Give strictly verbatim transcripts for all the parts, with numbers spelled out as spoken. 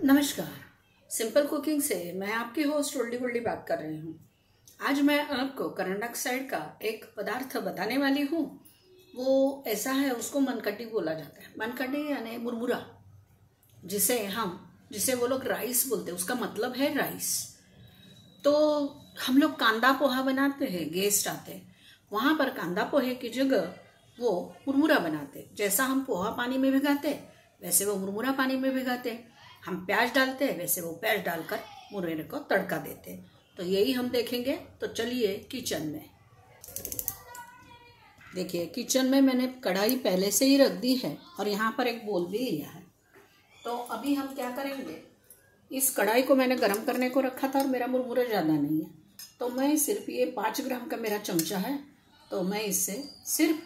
नमस्कार। Simple cooking से मैं आपकी होस्ट उल्डी गुल्डी बात कर रही हूँ। आज मैं आपको कर्नाटक साइड का एक पदार्थ बताने वाली हूँ। वो ऐसा है, उसको मनकटी बोला जाता है। मनकटी यानी मुरमुरा, जिसे हम जिसे वो लोग राइस बोलते हैं, उसका मतलब है राइस। तो हम लोग कांदा पोहा बनाते हैं, गेस्ट आते हैं, वहाँ पर कांदा पोहे की जगह वो मुरमुरा बनाते। जैसा हम पोहा पानी में भिगाते वैसे वो मुरमुरा पानी में भिगाते। हम प्याज डालते हैं वैसे वो प्याज डालकर मुरमुरे को तड़का देते। तो यही हम देखेंगे। तो चलिए किचन में। देखिए, किचन में मैंने कढ़ाई पहले से ही रख दी है और यहाँ पर एक बोल भी लिया है। तो अभी हम क्या करेंगे, इस कढ़ाई को मैंने गरम करने को रखा था और मेरा मुरमुरा ज़्यादा नहीं है, तो मैं सिर्फ ये पाँच ग्राम का मेरा चमचा है, तो मैं इससे सिर्फ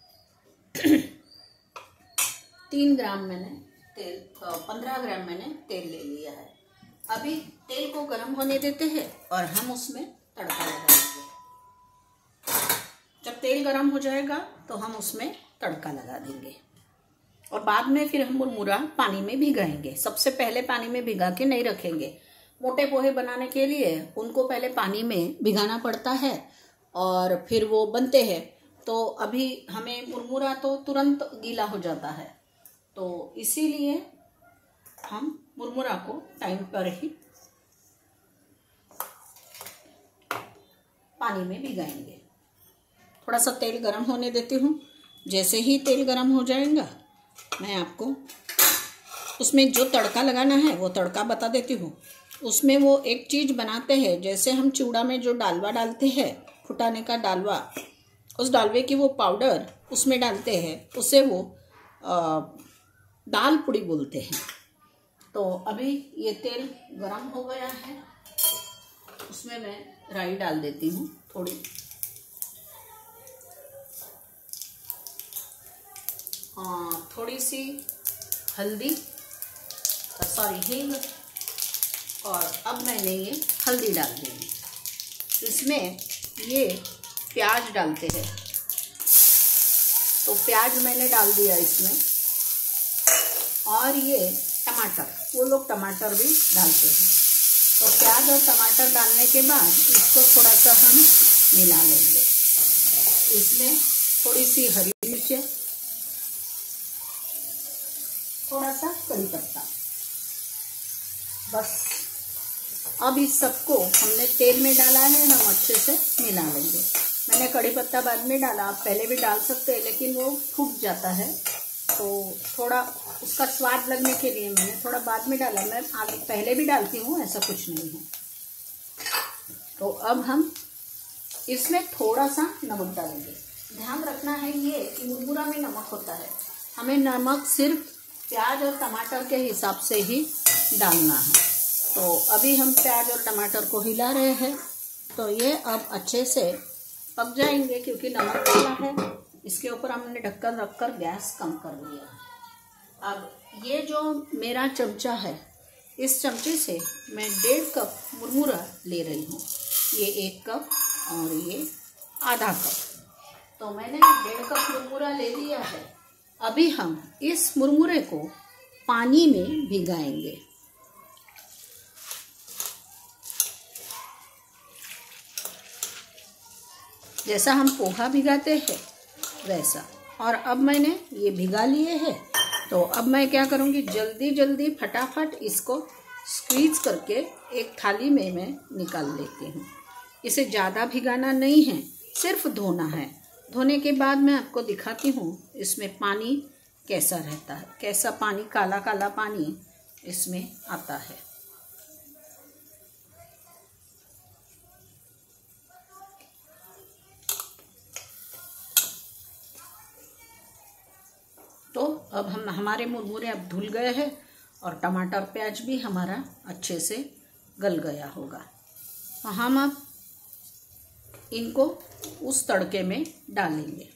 तीन ग्राम मैंने तेल पंद्रह ग्राम मैंने तेल ले लिया है। अभी तेल को गर्म होने देते हैं और हम उसमें तड़का लगाएंगे। जब तेल गर्म हो जाएगा तो हम उसमें तड़का लगा देंगे और बाद में फिर हम मुरमुरा पानी में भिगाएंगे। सबसे पहले पानी में भिगा के नहीं रखेंगे। मोटे पोहे बनाने के लिए उनको पहले पानी में भिगाना पड़ता है और फिर वो बनते हैं। तो अभी हमें मुरमुरा तो तुरंत गीला हो जाता है, तो इसीलिए हम मुरमुरा को टाइम पर ही पानी में भिगाएंगे। थोड़ा सा तेल गरम होने देती हूँ। जैसे ही तेल गरम हो जाएगा मैं आपको उसमें जो तड़का लगाना है वो तड़का बता देती हूँ। उसमें वो एक चीज़ बनाते हैं, जैसे हम चूड़ा में जो डालवा डालते हैं, फुटाने का डालवा, उस डालवे की वो पाउडर उसमें डालते हैं, उसे वो आ, दाल पुड़ी बोलते हैं। तो अभी ये तेल गरम हो गया है, उसमें मैं राई डाल देती हूँ थोड़ी, आ, थोड़ी सी हल्दी, सॉरी हींग, और अब मैंने ये हल्दी डाल दी। इसमें ये प्याज डालते हैं, तो प्याज मैंने डाल दिया इसमें, और ये टमाटर, वो लोग टमाटर भी डालते हैं। तो प्याज और टमाटर डालने के बाद इसको थोड़ा सा हम मिला लेंगे। इसमें थोड़ी सी हरी मिर्च, थोड़ा सा कड़ी पत्ता, बस। अब इस सबको हमने तेल में डाला है, हम अच्छे से मिला लेंगे। मैंने कड़ी पत्ता बाद में डाला, आप पहले भी डाल सकते हैं, लेकिन वो फूट जाता है, तो थोड़ा उसका स्वाद लगने के लिए मैंने थोड़ा बाद में डाला। मैं आगे पहले भी डालती हूँ, ऐसा कुछ नहीं है। तो अब हम इसमें थोड़ा सा नमक डालेंगे। ध्यान रखना है ये कि मुरमुरा में नमक होता है, हमें नमक सिर्फ प्याज और टमाटर के हिसाब से ही डालना है। तो अभी हम प्याज और टमाटर को हिला रहे हैं, तो ये अब अच्छे से पक जाएंगे, क्योंकि नमक डाला है। इसके ऊपर हमने ढक्कन रखकर गैस कम कर दिया। अब ये जो मेरा चमचा है, इस चमचे से मैं डेढ़ कप मुरमुरा ले रही हूँ। ये एक कप और ये आधा कप, तो मैंने डेढ़ कप मुरमुरा ले लिया है। अभी हम इस मुरमुरे को पानी में भिगाएंगे। जैसा हम पोहा भिगाते हैं वैसा। और अब मैंने ये भिगा लिए हैं, तो अब मैं क्या करूँगी, जल्दी जल्दी फटाफट इसको स्क्वीज करके एक थाली में मैं निकाल लेती हूँ। इसे ज़्यादा भिगाना नहीं है, सिर्फ धोना है। धोने के बाद मैं आपको दिखाती हूँ इसमें पानी कैसा रहता है, कैसा पानी, काला काला पानी इसमें आता है। तो अब हम हमारे मुरमुरे अब धुल गए हैं और टमाटर प्याज भी हमारा अच्छे से गल गया होगा। तो हम अब इनको उस तड़के में डालेंगे।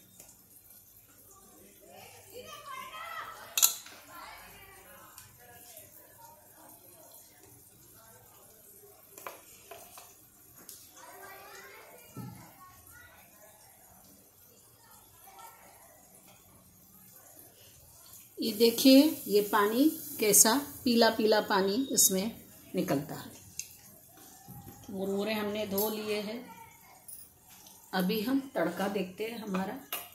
ये देखिए ये पानी कैसा पीला पीला पानी इसमें निकलता है। मुरमुरे हमने धो लिए हैं। अभी हम तड़का देखते हैं। हमारा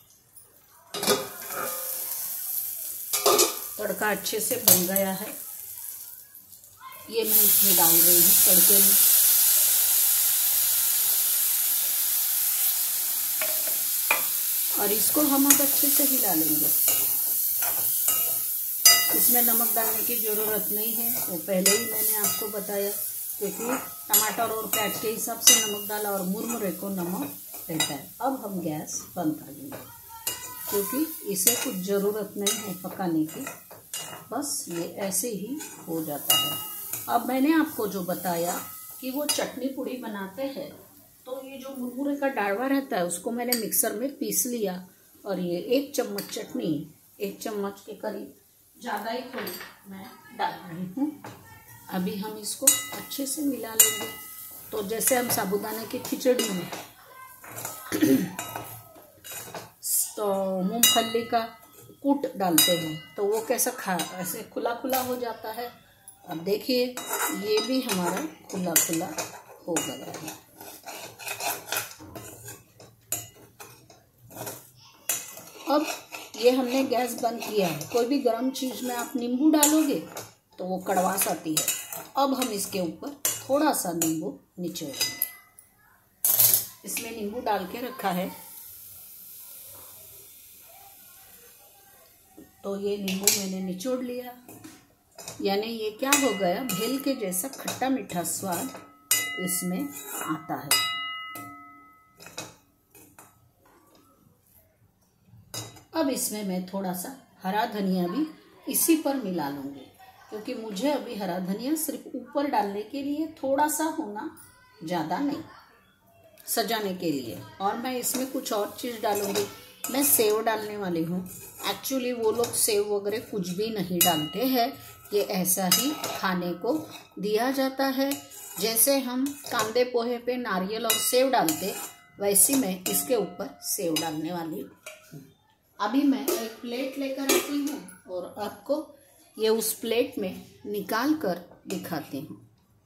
तड़का अच्छे से बन गया है। ये मैं इसमें डाल रही हूँ तड़के में। और इसको हम अब अच्छे से हिला लेंगे। इसमें नमक डालने की ज़रूरत नहीं है, वो पहले ही मैंने आपको बताया, क्योंकि टमाटर और प्याज के हिसाब से नमक डाला और मुरमुरे को नमक रहता है। अब हम गैस बंद कर देंगे, क्योंकि इसे कुछ ज़रूरत नहीं है पकाने की, बस ये ऐसे ही हो जाता है। अब मैंने आपको जो बताया कि वो चटनी पुड़ी बनाते हैं, तो ये जो मुरमुरे का डाढ़वा रहता है उसको मैंने मिक्सर में पीस लिया और ये एक चम्मच चटनी, एक चम्मच के करीब, ज़्यादा ही थोड़ी मैं डाल रही हूँ। अभी हम इसको अच्छे से मिला लेंगे। तो जैसे हम साबूदाने की खिचड़ी में तो मूंगफली का कूट डालते हैं, तो वो कैसा खा ऐसे खुला खुला हो जाता है। अब देखिए ये भी हमारा खुला खुला हो गया है। अब ये हमने गैस बंद किया है। कोई भी गर्म चीज़ में आप नींबू डालोगे तो वो कड़वास आती है। अब हम इसके ऊपर थोड़ा सा नींबू निचोड़ेंगे। इसमें नींबू डाल के रखा है, तो ये नींबू मैंने निचोड़ लिया। यानी ये क्या हो गया, भेल के जैसा खट्टा मीठा स्वाद इसमें आता है। अब इसमें मैं थोड़ा सा हरा धनिया भी इसी पर मिला लूँगी, क्योंकि मुझे अभी हरा धनिया सिर्फ ऊपर डालने के लिए थोड़ा सा होना, ज़्यादा नहीं, सजाने के लिए। और मैं इसमें कुछ और चीज़ डालूँगी। मैं सेव डालने वाली हूँ। एक्चुअली वो लोग सेव वगैरह कुछ भी नहीं डालते हैं, ये ऐसा ही खाने को दिया जाता है। जैसे हम कांदे पोहे पे नारियल और सेव डालते, वैसी मैं इसके ऊपर सेव डालने वाली हूँ। अभी मैं एक प्लेट लेकर आती हूँ और आपको ये उस प्लेट में निकाल कर दिखाती हूँ।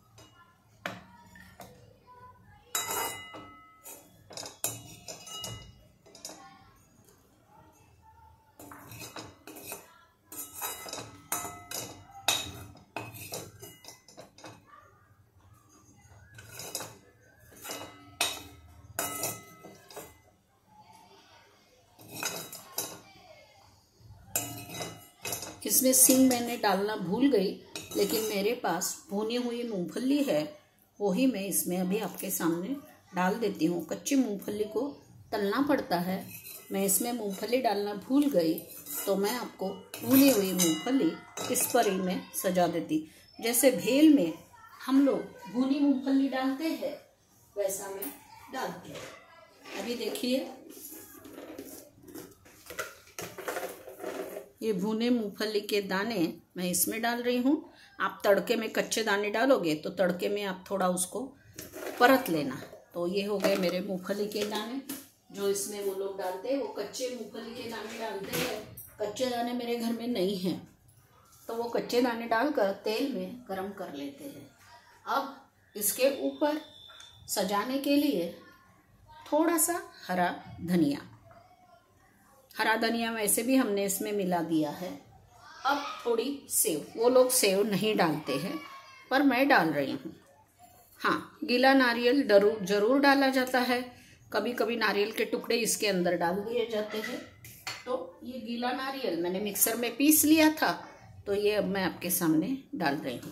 इसमें सींग मैंने डालना भूल गई, लेकिन मेरे पास भुनी हुई मूंगफली है, वही मैं इसमें अभी आपके सामने डाल देती हूँ। कच्ची मूंगफली को तलना पड़ता है, मैं इसमें मूंगफली डालना भूल गई, तो मैं आपको भुनी हुई मूंगफली इस पर ही मैं सजा देती। जैसे भेल में हम लोग भुनी मूंगफली डालते हैं, वैसा मैं डालती हूँ। अभी देखिए ये भुने मूंगफली के दाने मैं इसमें डाल रही हूँ। आप तड़के में कच्चे दाने डालोगे तो तड़के में आप थोड़ा उसको परत लेना। तो ये हो गए मेरे मूंगफली के दाने, जो इसमें वो लोग डालते हैं, वो कच्चे मूंगफली के दाने डालते हैं। कच्चे दाने मेरे घर में नहीं हैं, तो वो कच्चे दाने डालकर तेल में गरम कर लेते हैं। अब इसके ऊपर सजाने के लिए थोड़ा सा हरा धनिया, हरा धनिया वैसे भी हमने इसमें मिला दिया है। अब थोड़ी सेव, वो लोग सेव नहीं डालते हैं पर मैं डाल रही हूँ। हाँ, गीला नारियल जरूर जरूर डाला जाता है। कभी कभी नारियल के टुकड़े इसके अंदर डाल दिए जाते हैं। तो ये गीला नारियल मैंने मिक्सर में पीस लिया था, तो ये अब मैं आपके सामने डाल रही हूँ।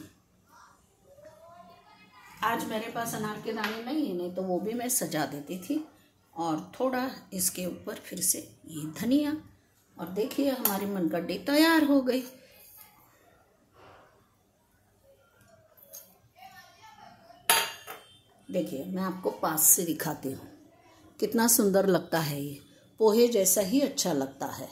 आज मेरे पास अनार के दाने नहीं है, नहीं तो वो भी मैं सजा देती थी। और थोड़ा इसके ऊपर फिर से ये धनिया, और देखिए हमारी मनगड्डी तैयार हो गई। देखिए मैं आपको पास से दिखाती हूँ, कितना सुंदर लगता है। ये पोहे जैसा ही अच्छा लगता है।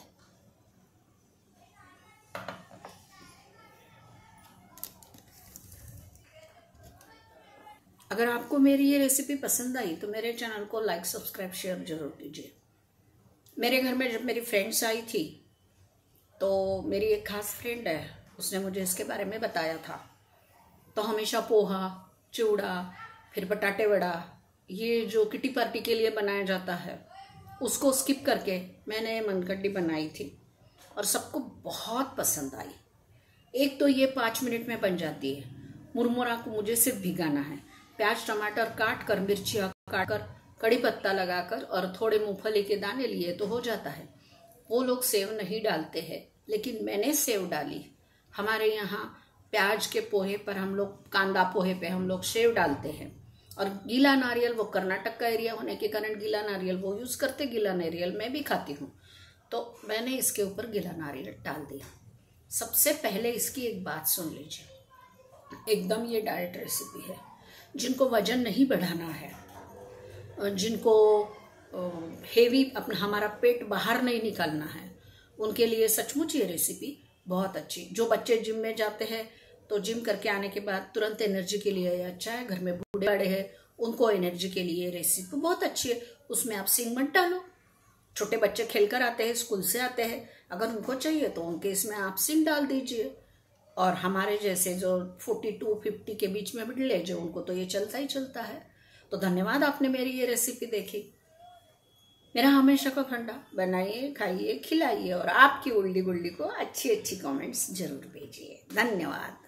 अगर आपको मेरी ये रेसिपी पसंद आई तो मेरे चैनल को लाइक, सब्सक्राइब, शेयर जरूर कीजिए। मेरे घर में जब मेरी फ्रेंड्स आई थी, तो मेरी एक खास फ्रेंड है, उसने मुझे इसके बारे में बताया था। तो हमेशा पोहा, चिवड़ा, फिर बटाटे वड़ा, ये जो किटी पार्टी के लिए बनाया जाता है, उसको स्किप करके मैंने मनगट्टी बनाई थी और सबको बहुत पसंद आई। एक तो ये पाँच मिनट में बन जाती है। मुरमुरा को मुझे सिर्फ भिगाना है, प्याज टमाटर काट कर, मिर्चियाँ काट कर, कड़ी पत्ता लगाकर और थोड़े मूंगफली के दाने लिए तो हो जाता है। वो लोग सेव नहीं डालते हैं, लेकिन मैंने सेव डाली। हमारे यहाँ प्याज के पोहे पर हम लोग, कांदा पोहे पे हम लोग सेव डालते हैं। और गीला नारियल, वो कर्नाटक का एरिया होने के कारण गीला नारियल वो यूज़ करते, गीला नारियल मैं भी खाती हूँ, तो मैंने इसके ऊपर गीला नारियल डाल दिया। सबसे पहले इसकी एक बात सुन लीजिए, एकदम ये डाइट रेसिपी है। जिनको वजन नहीं बढ़ाना है, जिनको हेवी अपना हमारा पेट बाहर नहीं निकालना है, उनके लिए सचमुच ये रेसिपी बहुत अच्छी। जो बच्चे जिम में जाते हैं तो जिम करके आने के बाद तुरंत एनर्जी के लिए अच्छा है। घर में बूढ़े बड़े हैं, उनको एनर्जी के लिए रेसिपी बहुत अच्छी है। उसमें आप सींग मत डालो। छोटे बच्चे खेल कर आते हैं, स्कूल से आते हैं, अगर उनको चाहिए तो उनके इसमें आप सींग डाल दीजिए। और हमारे जैसे जो फोर्टी टू फिफ्टी के बीच में मिडिल एज है, उनको तो ये चलता ही चलता है। तो धन्यवाद, आपने मेरी ये रेसिपी देखी। मेरा हमेशा का फंडा, बनाइए, खाइए, खिलाइए और आपकी उल्डी गुल्डी को अच्छी अच्छी कमेंट्स जरूर भेजिए। धन्यवाद।